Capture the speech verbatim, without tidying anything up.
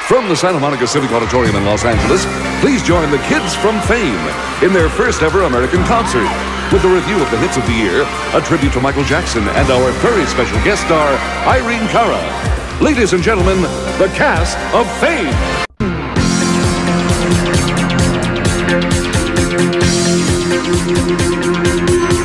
From the Santa Monica Civic Auditorium in Los Angeles, please join the Kids from Fame in their first ever American concert with a review of the hits of the year, a tribute to Michael Jackson, and our very special guest star, Irene Cara. Ladies and gentlemen, the cast of Fame. Thank you.